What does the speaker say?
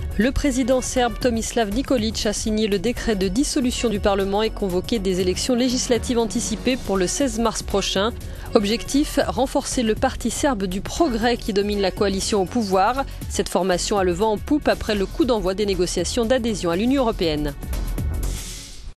Le président serbe Tomislav Nikolić a signé le décret de dissolution du Parlement et convoqué des élections législatives anticipées pour le 16 mars prochain. Objectif, renforcer le parti serbe du progrès qui domine la coalition au pouvoir. Cette formation a le vent en poupe après le coup d'envoi des négociations d'adhésion à l'Union européenne.